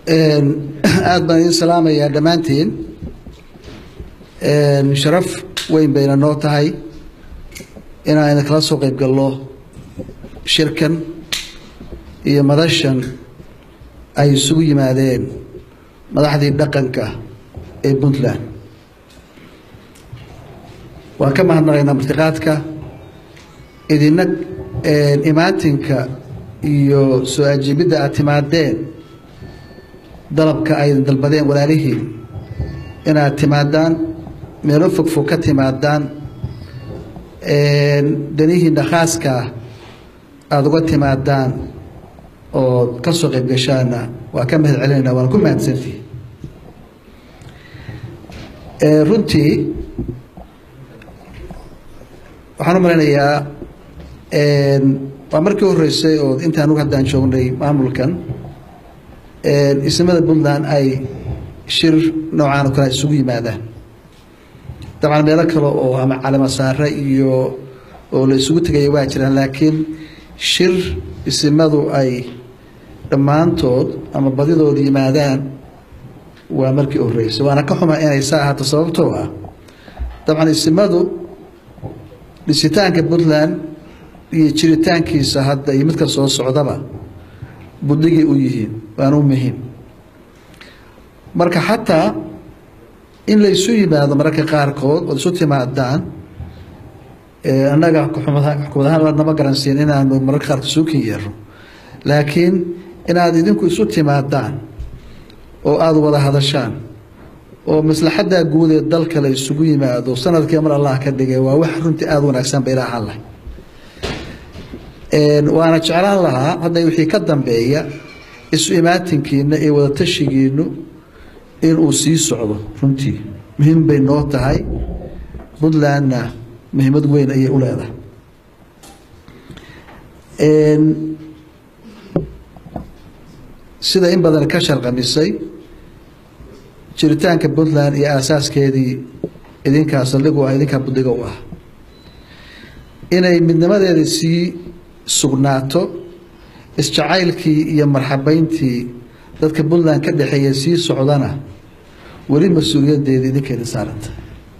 aad baan idin salaamayaa dhammaantiin sharaf weyn bayna noo tahay inaan kala soo qayb galno shirkan iyo madashan ay isugu yimaadeen madaxdii dhaqanka ee Puntland waan ka mahadnaqaynaa martiqaadka idina imaatinka iyo soo ajiibida aad timaadeen dalabka ay dalbadeen walaalihiin inaad timaadaan meelo fog ka timaadaan danihiina khaaska aad uga timaadaan oo ka soo qayb gashaana waa ka mahad celinaynaa waan ku mahadsantihiin runtii waxaan u maleynayaa waa markii horeysay oo intaan uga haddaan joognay maamulkan ismada Puntland ay shir noocaan oo kale isugu yimaadaan dabcan meelo kale oo ama calama saare iyo oo la isugu tagay waa jiraan laakiin shir ismadu ay dhammaantood ama badidood yimaadaan waa markii horeysay waana ka xumaa inay saahato sababtoo ah dabcan ismadu dhisitaanka Puntland iyo jiritaankiisa hadda iyo midka soo socdaba buddigii u yihiin waana muhiim marka xataa in la isu yimaado mararka qaarkood oo isu timaadaan annaga xukuumadaha nama garansiin inaanu mararka qaarkood isu yeero laakiin inaad idinku isu timaadaan oo aad wada hadashaan oo maslaxada guud ee dalka la isugu yimaado sanadkii mar Allah ka dhigay waa wax runtii aad wanaagsan bay ilaaha Allah waana jeclaan lahaa hadda wixii ka dambeeya isu imaatinkiina ee wada tashigiinu in uu sii socdo runtii muhiim bay noo tahay Puntlandna muhiimad weyn ayay u leedahay sida in badan ka sharqamisay jiritaanka Puntland iyo asaaskeedii idinkaas saldhigu ah idinka buddiga u ah inay midnimadeeda sii sugnaato isjacaylkii iyo marxabayntii dadka Puntland ka dhaxeeyay sii socdana wali mas'uuliyadeeda idinkeena saaranta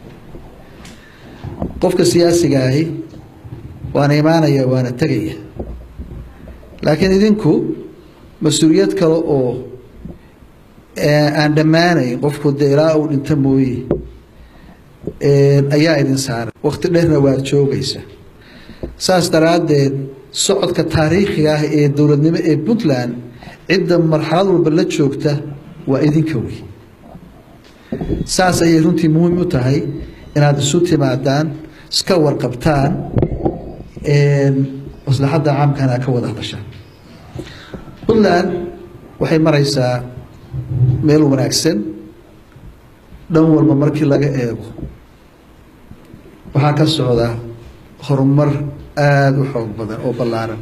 qofka siyaasiga ahi waana imaanaya waana tagaya laakiin idinku mas'uuliyad kale oo aan dhamaanay qofku deeraa uu dhinta mooyee ayaa idin saaran waqti dheerna waad joogaysa saas daraadeed socodka taariikhiga ah ee dawladnimo ee Puntland cidda marxalad walba la joogta waa idinka weey saas ay runtii muhiim u tahay inaad isu timaadaan iska warqabtaan maslaxada caamkana ka wada hadashaan Puntland waxay maraysaa meel wanaagsan dhan walba markii laga eego waxa ka socda horumar aad u xoog badan oo ballaaran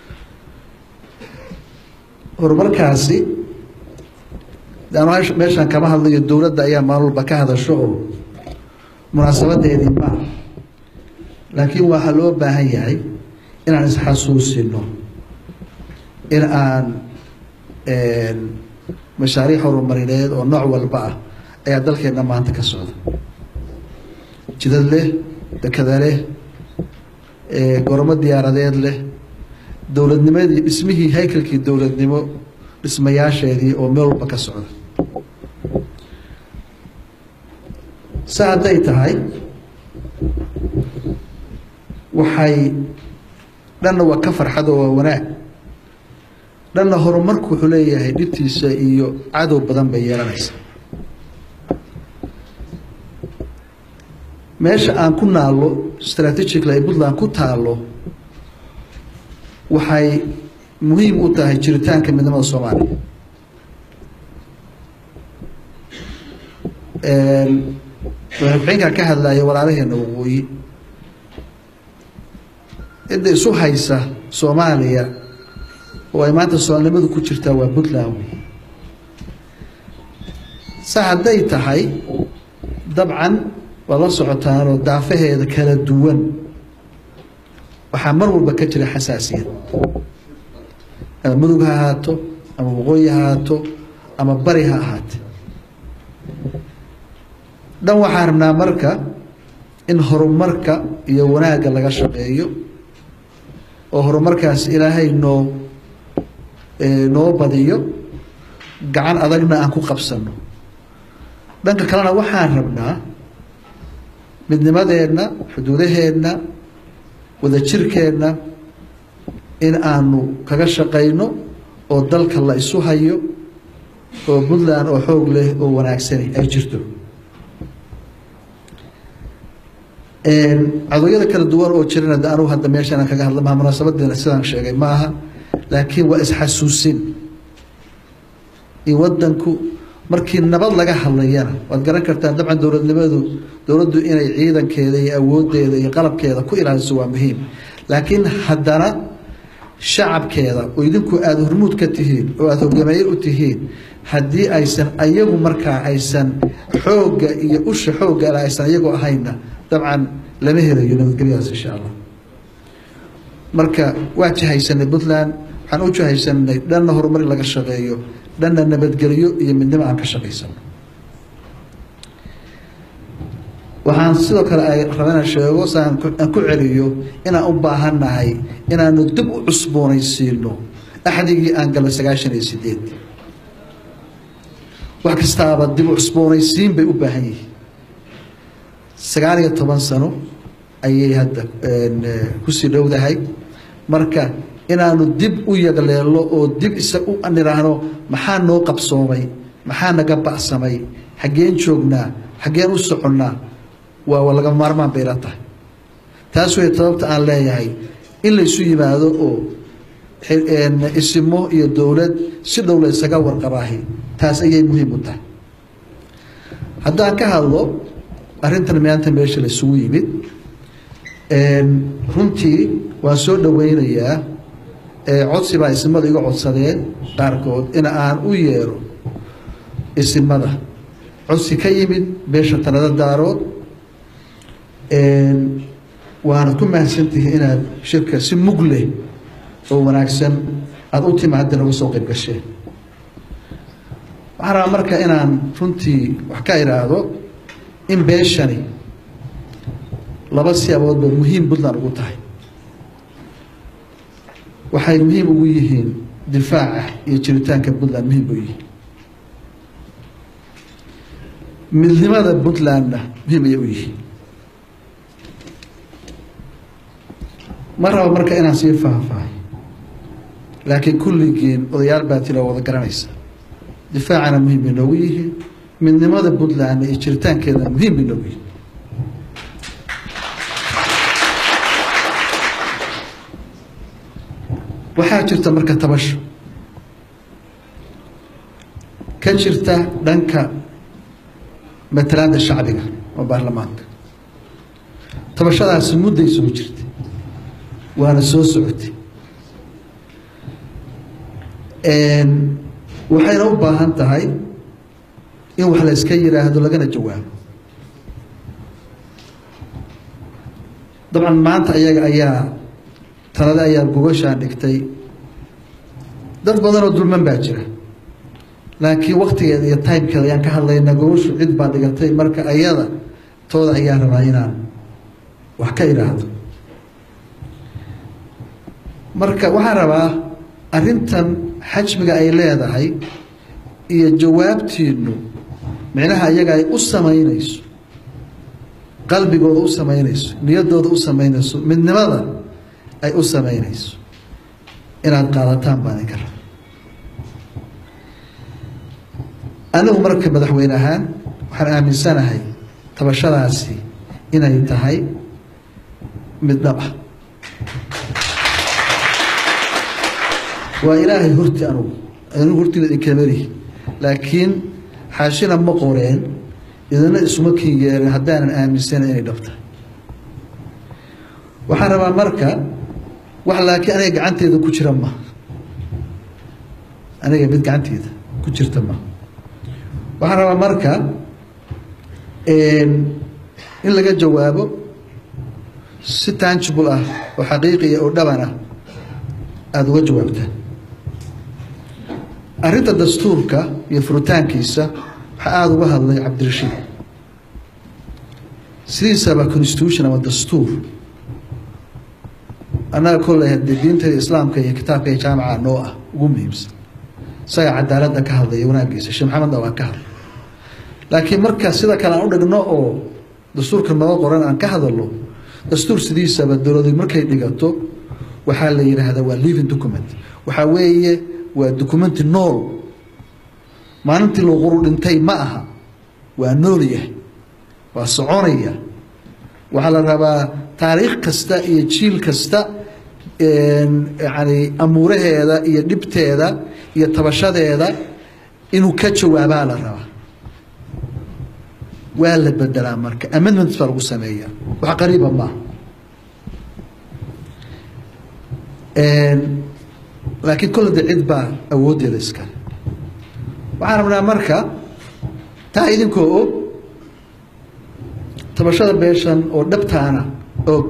horumarkaasi dhammaan meeshan kama hadlayo dawladda ayaa maalulba ka hadasho oo munaasabadeedii ma laakiin waxa loo baahan yahay inaan isxasuusino in aan mashaariic horumarineed oo nooc walba ah ayaa dalkeena maanta ka socda jidad leh dekada leh gormo diyaaradeed leh dawladnimadii dhismihii haykalkii dawladnimo dhismayaasheedii oo meel walba ka socda saaday tahay waxay dhanna waa ka farxado waa wanaag dhanna horumarku wuxuu leeyahay dhibtiisa iyo cadow badan bay yeelanaysa meesha aan ku naalo strategically ay Puntland ku taalo waxay muhiim u tahay jiritaanka midnimada Soomaaliya waxaan ka hadlayo walaalaheena waqooyi inta isu haysa Soomaaliya oo ay maanta Soomaalnimadu ku jirtaa waa Puntland saacaday tahay dabcan wala socotaan oo daafaheeda kala duwan waxa mar walba ka jira xasaasiyad mudug ha haato ama waqooyi ha haato ama bari ha ahaatee dhan waxaan rabnaa marka in horumarka iyo wanaagga laga shaqeeyo oo horumarkaas ilaahay noo badiyo gacan adagna aan ku qabsano dhanka kalena waxaan rabnaa midnimadeenna xuduudaheenna wadajirkeenna in aanu kaga shaqayno oo dalka la isu hayo oo Puntland oo xoog leh oo wanaagsan ay jirto cadooyada kala duwan oo jirana aanu hadda meeshan kaga hadlama munaasabadeena sidaan sheegay maaha laakiin waa isxasuusin in wadanku markii nabad laga hadlayana waad garan kartaa dabcan dowladdu inay ciidankeeda iyo awoodeeda iyo qalabkeeda ku ilaaliso waa muhiim laakiin haddana shacabkeeda oo idinku aad hormuud ka tihiin oo aad hogaamiye u tihiin haddii aysan ayagu markaa aysan xoogga iyo usha xoogga aysan ayagu ahayna dabcan lama helayo nabadgelyadaas insha allah marka waa jahaysanay Puntland waxaan u jahaysanay dhanna horumar laga shaqeeyo dhanna nabadgelyo iyo midnimo aan ka shaqeysano waxaan sidoo kale ay rabana sheego saan ku celiyo inaan u baahanahay inaanu dib u cusboonaysiino axdigii aan galay 98 wax kastaaba dib u cusboonaysiin bay u baahan yihiin 19 sano ayay hadda ku sii dhowdahay marka inaanu dib u yagleelo oo dib isa u aniraahno maxaa noo qabsoomay maxaa naga bacsamay xageen joognaa xageen u soconnaa waa laga maarmaan bay la tahay taas way sababta aan leeyahay in la isu yimaado oo isimo iyo dowlad si dhow la isaga warqabaahi taas ayay muhiim u tahay haddaan ka hadlo arrintan maanta meesha la isugu yimid runtii waan soo dhaweynayaa codsi baa isimada iga codsadeen qaarkood in aan u yeero isimada codsi ka yimid beesha talada daarood waana ku mahadsantihiin inaad shirka si mug leh oo wanaagsan aad u timaadeen uga soo qayb gasheen waxaan rabaa marka inaan runtii wax ka iraahdo in beeshani laba siyaaboodba muhiim Puntland ugu tahay waxay muhiim ugu yihiin difaaca iyo jiritaanka Puntland muhiim u yihiin midnimada Puntlandna muhiim ay u yihiin maraba marka inaan sii faahfaahay laakiin kulligiin odayaal baa tiro wada garanaysa difaacana muhiim bay noogu yihiin midnimada Puntland iyo jiritaankeeda muhiim bay noogu yihiin waxaa jirta marka tabasho ka jirta dhanka matalaadda shacbiga oo baarlamaanka tabashadaasi mudday soo jirtay waana soo socotay waxayna u baahan tahay in wax la iska yiraahdo lagana jawaabo dabcan maanta ayaga ayaa talada ayaa gubashaan dhigtay dad badan oo dulman baa jira laakiin waqtigeeda iyo timekeeda ayaan ka hadlaynaa gubashu cid baa dhigatay marka ayada tooda ayaa rabaa inaan wax ka iraahdo marka waxaan rabaa arrintan xajmiga ay leedahay iyo jawaabtiinu micnaha iyaga ay u samaynayso qalbigooda u samaynayso niyadooda u samaynayso midnimada ay u samaynayso inaad qaadataan baan idinka rabaa anigu marka madaxweyne ahaan waxaan aaminsanahay tabashadaasi inay tahay mid dhab ah waa ilaahay horti anigu hortiina idinkama lihi laakiin xaashina ma qoreen idina isuma kin yeerin haddaanan aaminsanayn inay dhab tahay waxaan rabaa marka wax laakiin aniga gacanteeda ku jira ma aniga mid gacanteeda ku jirta ma waxaan rabaa marka in laga jawaabo si tangible ah oo xaqiiqi oo dhaban ah aada uga jawaabtaan arrinta dastuurka iyo furitaankiisa waxaa aada uga hadlay cabdirashiid sidiisaba constitution ama dastuur annaga kolley haddii diinta islaamka iyo kitaabka iyo jaamaca noo ah ugu muhiimsan isaga cadaaladda ka hadlaya wanaagiisa sheekh maxamedna waa ka hadlay laakiin marka sida kale aan u dhigno oo dastuurka noo qoran aan ka hadalno dastuur sidiisaba dowladdu markay dhigato waxaa la yiraahdaa waa living document waxa weeye waa documenti nool maalintii loo qoro dhintay ma aha waa nool yahay waa soconaya waxaa la rabaa taariikh kasta iyo jiil kasta yani amuuraheeda iyo dhibteeda iyo tabashadeeda inuu ka jawaabaa la rabaa waa la bedelaa marka amendments baa lagu sameeyaa wax qariiba maaha laakiin kolle de cid baa awooddeeda iskale waxaan rabnaa marka taa idinkoo og tabashada beeshan oo dhabtaana og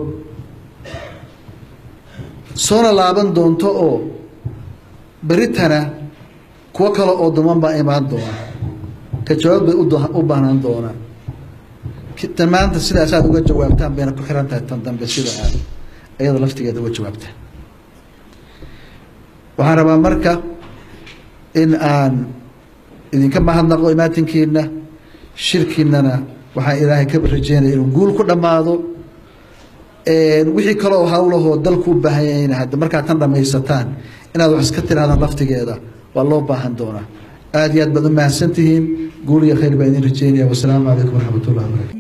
soona laaban doonto oo beritana kuwo kale oo duman baa imaan doona ka jawaab bay u baahnaan doonaan tan maanta sidaas aad uga jawaabtaan bayna ku xiran tahay tan dambe sida aad iyada laftigeeda uga jawaabtaan waxaan rabaa marka in aan idinka mahadnaqo imaatinkiina shirkiinana waxaan ilaahay ka rajeynaya inuu guul ku dhammaado wixii kale oo hawlahoo dalku u baahan yahayna hadda markaad tan dhamaysataan inaad wax iska tirahdaan laftigeeda waa loo baahan doonaa aad iyo aad baad u mahadsantihiin guul iyo khayr baa idin rajeynaya wasalaamu calaykum waraxmatullahi wabarakatu